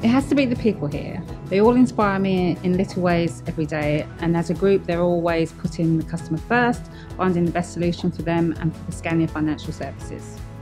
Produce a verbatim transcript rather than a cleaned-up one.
It has to be the people here. They all inspire me in little ways every day, and as a group they're always putting the customer first, finding the best solution for them and for the Scania Financial Services.